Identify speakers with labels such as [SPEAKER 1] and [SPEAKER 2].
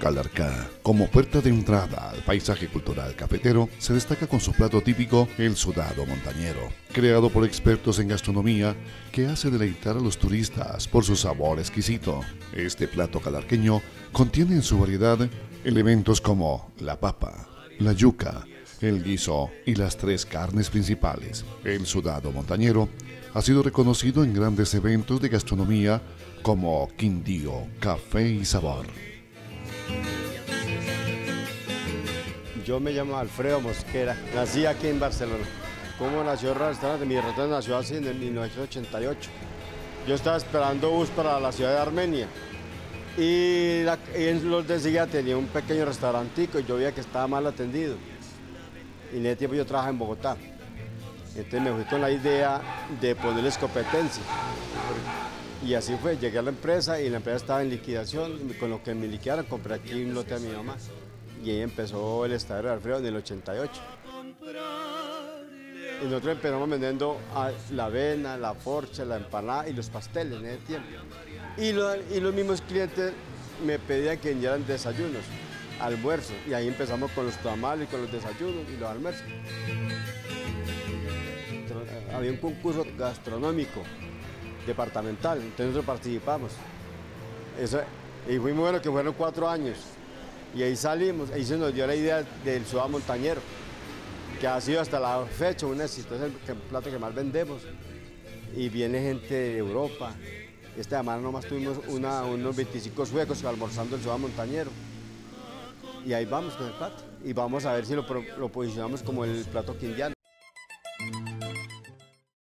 [SPEAKER 1] Calarcá, como puerta de entrada al paisaje cultural cafetero, se destaca con su plato típico, el sudado montañero, creado por expertos en gastronomía que hace deleitar a los turistas por su sabor exquisito. Este plato calarqueño contiene en su variedad elementos como la papa, la yuca, el guiso y las tres carnes principales. El sudado montañero ha sido reconocido en grandes eventos de gastronomía como Quindío, Café y Sabor.
[SPEAKER 2] Yo me llamo Alfredo Mosquera, nací aquí en Barcelona. ¿Cómo nació el restaurante? Mi restaurante nació así en el 1988. Yo estaba esperando bus para la ciudad de Armenia y en los de enseguida tenía un pequeño restaurantico y yo veía que estaba mal atendido. Y en ese tiempo yo trabajaba en Bogotá. Entonces me fui con la idea de ponerles competencia. Y así fue, llegué a la empresa y la empresa estaba en liquidación. Con lo que me liquidaron compré aquí un lote a mi mamá. Y ahí empezó el Estadero de Alfredo en el 88. Y nosotros empezamos vendiendo la avena, la forcha, la empanada y los pasteles en ese tiempo. Y los mismos clientes me pedían que vendieran desayunos, almuerzos. Y ahí empezamos con los tamales, con los desayunos y los almuerzos. Había un concurso gastronómico departamental, entonces nosotros participamos. Y fue muy bueno que fueron 4 años. Y ahí salimos, ahí se nos dio la idea del sudado montañero, que ha sido hasta la fecha un éxito, es el plato que más vendemos. Y viene gente de Europa. Esta semana nomás tuvimos unos 25 suecos almorzando el sudado montañero. Y ahí vamos con el plato. Y vamos a ver si lo posicionamos como el plato quindiano.